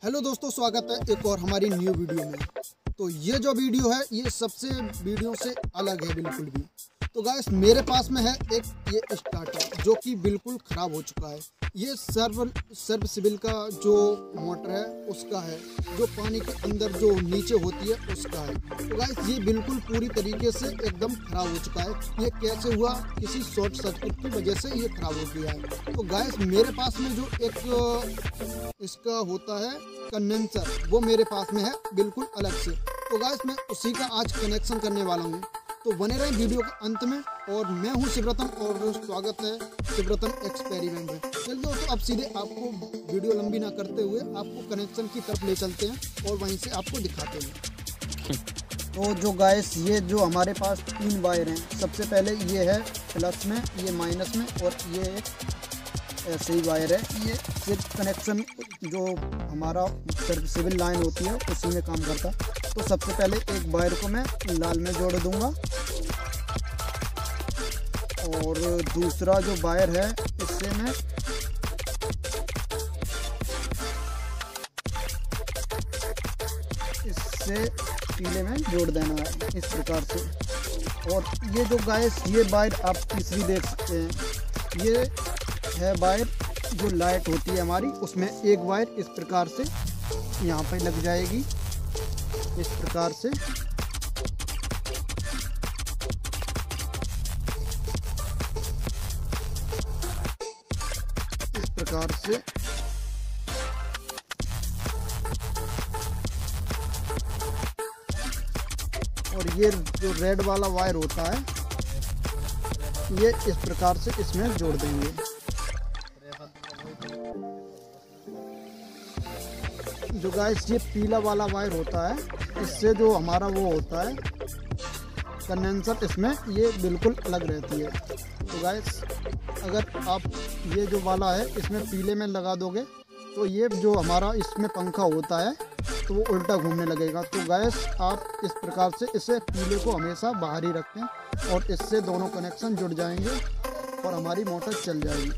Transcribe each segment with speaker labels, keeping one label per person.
Speaker 1: Hello दोस्तों, स्वागत है एक और हमारी न्यू वीडियो में। तो ये जो वीडियो है ये सबसे वीडियो से अलग है बिल्कुल भी। तो गाइस मेरे पास में है एक ये स्टार्टर जो कि बिल्कुल ख़राब हो चुका है। ये सर्वसिबल का जो मोटर है उसका है, जो पानी के अंदर जो नीचे होती है उसका है। तो गाइस ये बिल्कुल पूरी तरीके से एकदम ख़राब हो चुका है। ये कैसे हुआ? किसी शॉर्ट सर्किट की वजह से ये ख़राब हो गया है। तो गाइस मेरे पास में जो एक इसका होता है कंडेंसर, वो मेरे पास में है बिल्कुल अलग से। तो गाइस मैं उसी का आज कनेक्शन करने वाला हूँ। तो बने रहें वीडियो के अंत में। और मैं हूँ शिवरतन और स्वागत है शिवरतन एक्सपेरिमेंट में। चलिए दोस्तों, अब सीधे आपको वीडियो लंबी ना करते हुए आपको कनेक्शन की तरफ ले चलते हैं और वहीं से आपको दिखाते हैं। तो जो गाइस ये जो हमारे पास 3 वायर हैं, सबसे पहले ये है प्लस में, ये माइनस में, और ये ऐसे ही वायर है। ये सिर्फ कनेक्शन जो हमारा सिविल लाइन होती है उसी में काम करता है। तो सबसे पहले एक वायर को मैं लाल में जोड़ दूंगा और दूसरा जो वायर है इससे मैं इससे पीले में जोड़ देना है इस प्रकार से। और ये जो गाइस ये वायर आप तीसरी देख सकते हैं, ये है वायर जो लाइट होती है हमारी, उसमें एक वायर इस प्रकार से यहाँ पे लग जाएगी इस प्रकार से। इस प्रकार से और ये जो रेड वाला वायर होता है ये इस प्रकार से इसमें जोड़ देंगे। जो गाइस ये पीला वाला वायर होता है, इससे जो हमारा वो होता है कंडेंसर, इसमें ये बिल्कुल अलग रहती है। तो गाइस अगर आप ये जो वाला है इसमें पीले में लगा दोगे तो ये जो हमारा इसमें पंखा होता है तो वो उल्टा घूमने लगेगा। तो गाइस आप इस प्रकार से इसे पीले को हमेशा बाहर ही रखें और इससे दोनों कनेक्शन जुड़ जाएंगे और हमारी मोटर चल जाएगी।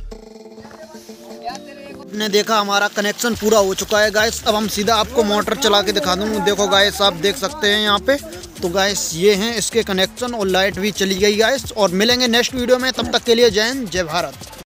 Speaker 1: आपने देखा हमारा कनेक्शन पूरा हो चुका है गाइस। अब हम सीधा आपको मोटर चला के दिखा दूँगा। देखो गाइस, आप देख सकते हैं यहाँ पे। तो गाइस ये हैं इसके कनेक्शन और लाइट भी चली गई गाइस। और मिलेंगे नेक्स्ट वीडियो में, तब तक के लिए जय हिंद जय भारत।